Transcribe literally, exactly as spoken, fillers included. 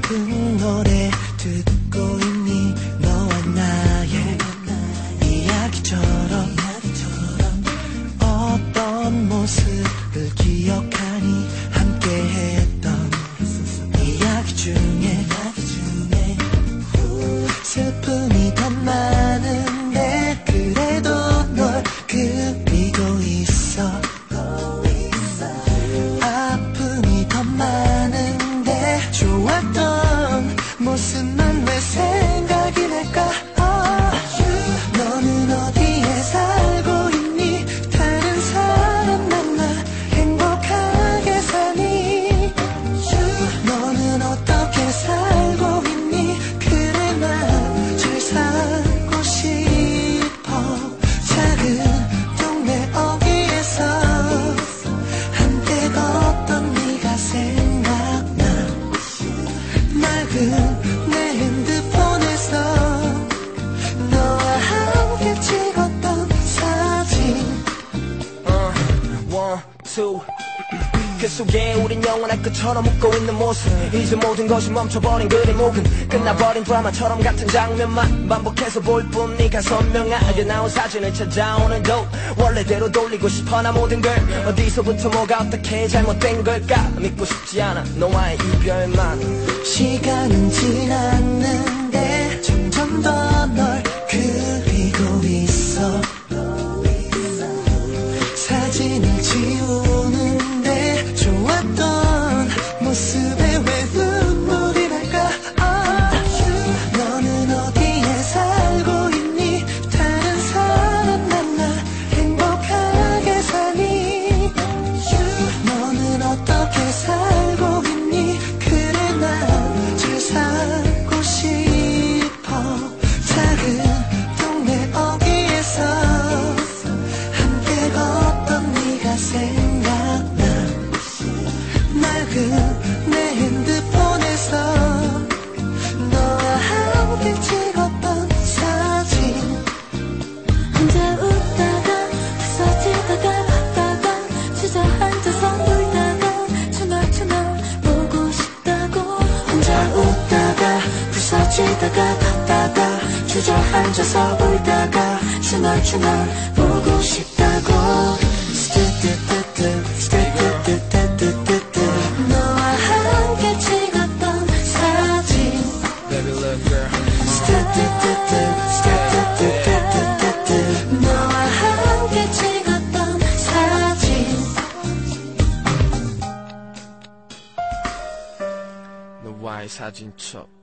슬픈 노래 듣고 있니? 너와 나의 이야기처럼 어떤 모습을 기억하니? 함께했던 이야기 중에 슬픔이 더 많은데 그래도 널 그리고 있어. 아픔이 더 많은데 좋았던 모습만 왜 생각이 날까? oh. 너는 어디에 살고 있니? 다른 사람 만나 행복하게 사니? 너는 어떻게 살고 있니? 그래 난 잘 살고 싶어. 작은 동네 어귀에서 함께 걷던 네가 생각나. 맑은 내 핸드폰에서 너와 함께 찍었던 사진. uh, one, two. 그 속에 우린 영원할 것처럼 웃고 있는 모습. 이제 모든 것이 멈춰버린 그림 혹은 끝나버린 드라마처럼 같은 장면만 반복해서 볼 뿐. 네가 선명하게 나온 사진을 찾아 오늘도 원래대로 돌리고 싶어. 나 모든 걸 어디서부터 뭐가 어떻게 잘못된 걸까? 믿고 싶지 않아 너와의 이별만. 시간은 지났는데 점점 더 널 그리고 있어. 사진을 지우는데 좋았던 모습에 왜 눈물이 날까? oh. 너는 어디에 살고 있니? 다른 사람 만나 행복하게 사니? 너는 어떻게 살고 있니? 그래 난 잘 살고 싶어. 작은 동네 어귀에서 함께 걷던 네가 생각나. 맑은 내 핸드폰에서 너와 함께 찍었던 사진. 혼자 웃다가 부서지다가 봤다가 주저앉아서 울다가 추널추널 보고 싶다고. 혼자 웃다가 부서지다가 봤다가 주저앉아서 울다가 추널추널 보고 싶다고. 스뜨뜨뜨뜨 스뜨뜨뜨뜨뜨뜨 너와 함께 찍었던 사진. Baby look girl. 스뜨뜨뜨뜨 스뜨뜨뜨뜨뜨뜨 너와 함께 찍었던 사진. 너와의 사진첩.